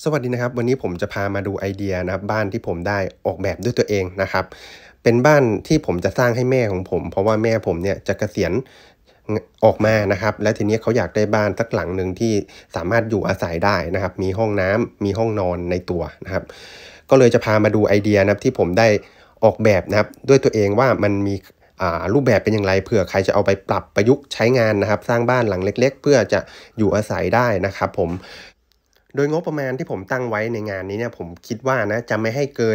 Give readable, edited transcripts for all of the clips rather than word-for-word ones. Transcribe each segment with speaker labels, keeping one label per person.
Speaker 1: สวัสดีนะครับวันนี้ผมจะพามาดูไอเดียนะครับบ้านที่ผมได้ออกแบบด้วยตัวเองนะครับเป็นบ้านที่ผมจะสร้างให้แม่ของผมเพราะว่าแม่ผมเนี่ยจะเกษียณออกมานะครับและทีนี้เขาอยากได้บ้านสักหลังหนึ่งที่สามารถอยู่อาศัยได้นะครับมีห้องน้ำมีห้องนอนในตัวนะครับก็เลยจะพามาดูไอเดียนะครับที่ผมได้ออกแบบนะครับด้วยตัวเองว่ามันมีรูปแบบเป็นอย่างไรเผื่อใครจะเอาไปปรับประยุกต์ใช้งานนะครับสร้างบ้านหลังเล็กๆเพื่อจะอยู่อาศัยได้นะครับผม โดยงบประมาณที่ผมตั้งไว้ในงานนี้เนี่ยผมคิดว่านะจะไม่ให้เกิน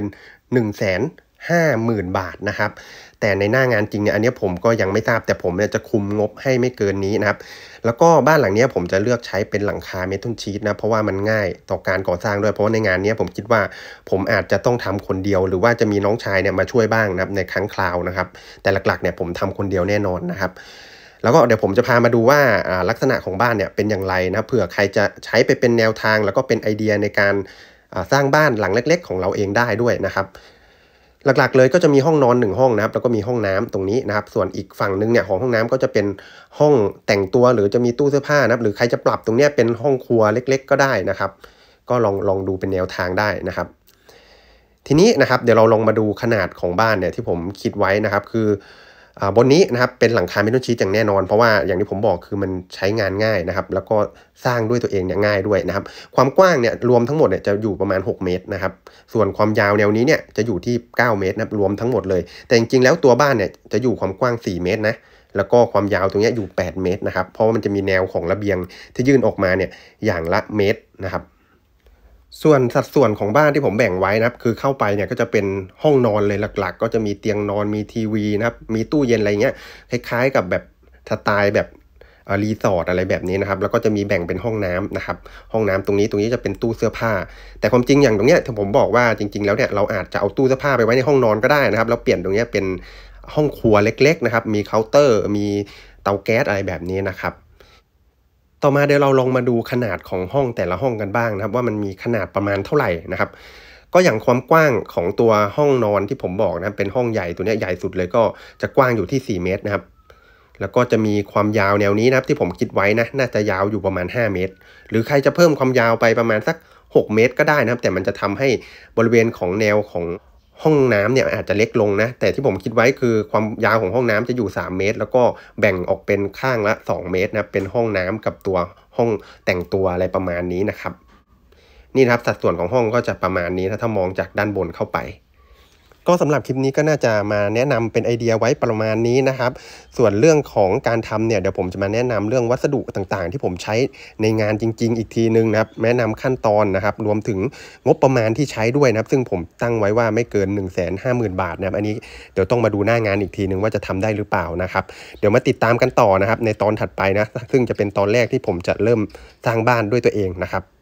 Speaker 1: 150,000 บาทนะครับแต่ในหน้างานจริงเนี่ยอันนี้ผมก็ยังไม่ทราบแต่ผมเนี่ยจะคุมงบให้ไม่เกินนี้นะครับแล้วก็บ้านหลังนี้ผมจะเลือกใช้เป็นหลังคาเมทัลชีทนะเพราะว่ามันง่ายต่อการก่อสร้างด้วยเพราะว่าในงานนี้ผมคิดว่าผมอาจจะต้องทำคนเดียวหรือว่าจะมีน้องชายเนี่ยมาช่วยบ้างนะครับในครั้งคราวนะครับแต่หลักๆเนี่ยผมทำคนเดียวแน่นอนนะครับ แล้วก็เดี๋ยวผมจะพามาดูว่าลักษณะของบ้านเนี่ยเป็นอย่างไรนะเผื่อใครจะใช้ไปเป็นแนวทางแล้วก็เป็นไอเดียในการสร้างบ้านหลังเล็กๆของเราเองได้ด้วยนะครับหลักๆเลยก็จะมีห้องนอน1ห้องนะครับแล้วก็มีห้องน้ำตรงนี้นะครับส่วนอีกฝั่งนึงเนี่ยของห้องน้ำก็จะเป็นห้องแต่งตัวหรือจะมีตู้เสื้อผ้านะครับหรือใครจะปรับตรงเนี้ยเป็นห้องครัวเล็กๆก็ได้นะครับก็ลองดูเป็นแนวทางได้นะครับทีนี้นะครับเดี๋ยวเราลองมาดูขนาดของบ้านเนี่ยที่ผมคิดไว้นะครับคือบนนี้นะครับเป็นหลังคาเมทัลชีทอย่างแน่นอนเพราะว่าอย่างที่ผมบอกคือมันใช้งานง่ายนะครับแล้วก็สร้างด้วยตัวเองเนี่ยง่ายด้วยนะครับความกว้างเนี่ยรวมทั้งหมดเนี่ยจะอยู่ประมาณ6เมตรนะครับส่วนความยาวแนวนี้เนี่ยจะอยู่ที่9เมตรนะครับรวมทั้งหมดเลยแต่จริงๆแล้วตัวบ้านเนี่ยจะอยู่ความกว้าง4เมตรนะแล้วก็ความยาวตรงนี้อยู่8เมตรนะครับเพราะว่ามันจะมีแนวของระเบียงที่ยื่นออกมาเนี่ยอย่างละเมตรนะครับ ส่วนสัดส่วนของบ้านที่ผมแบ่งไว้นะครับคือเข้าไปเนี่ยก็จะเป็นห้องนอนเลยหลักๆก็จะมีเตียงนอนมีทีวีนะครับมีตู้เย็นอะไรเงี้ยคล้ายๆกับแบบสไตล์แบบรีสอร์ทอะไรแบบนี้นะครับแล้วก็จะมีแบ่งเป็นห้องน้ำนะครับห้องน้ำตรงนี้จะเป็นตู้เสื้อผ้าแต่ความจริงอย่างตรงเนี้ยที่ผมบอกว่าจริงๆแล้วเนี่ยเราอาจจะเอาตู้เสื้อผ้าไปไว้ในห้องนอนก็ได้นะครับแล้วเปลี่ยนตรงเนี้ยเป็นห้องครัวเล็กๆนะครับมีเคาน์เตอร์มีเตาแก๊สอะไรแบบนี้นะครับ ต่อมาเดี๋ยวเราลองมาดูขนาดของห้องแต่ละห้องกันบ้างนะครับว่ามันมีขนาดประมาณเท่าไหร่นะครับก็อย่างความกว้างของตัวห้องนอนที่ผมบอกนะเป็นห้องใหญ่ตัวนี้ใหญ่สุดเลยก็จะกว้างอยู่ที่4เมตรนะครับแล้วก็จะมีความยาวแนวนี้นะครับที่ผมคิดไว้นะน่าจะยาวอยู่ประมาณ5เมตรหรือใครจะเพิ่มความยาวไปประมาณสัก6เมตรก็ได้นะครับแต่มันจะทำให้บริเวณของแนวของห้องน้ำเนี่ยอาจจะเล็กลงนะแต่ที่ผมคิดไว้คือความยาวของห้องน้ำจะอยู่3เมตรแล้วก็แบ่งออกเป็นข้างละ2เมตรนะเป็นห้องน้ำกับตัวห้องแต่งตัวอะไรประมาณนี้นะครับนี่นะครับสัดส่วนของห้องก็จะประมาณนี้ถ้ามองจากด้านบนเข้าไป ก็สำหรับคลิปนี้ก็น่าจะมาแนะนำเป็นไอเดียไว้ประมาณนี้นะครับส่วนเรื่องของการทำเนี่ยเดี๋ยวผมจะมาแนะนำเรื่องวัสดุต่างๆที่ผมใช้ในงานจริงๆอีกทีนึงนะครับแนะนำขั้นตอนนะครับรวมถึงงบประมาณที่ใช้ด้วยนะครับซึ่งผมตั้งไว้ว่าไม่เกิน150,000 บาทนะครับอันนี้เดี๋ยวต้องมาดูหน้างานอีกทีนึงว่าจะทำได้หรือเปล่านะครับเดี๋ยวมาติดตามกันต่อนะครับในตอนถัดไปนะซึ่งจะเป็นตอนแรกที่ผมจะเริ่มสร้างบ้านด้วยตัวเองนะครับ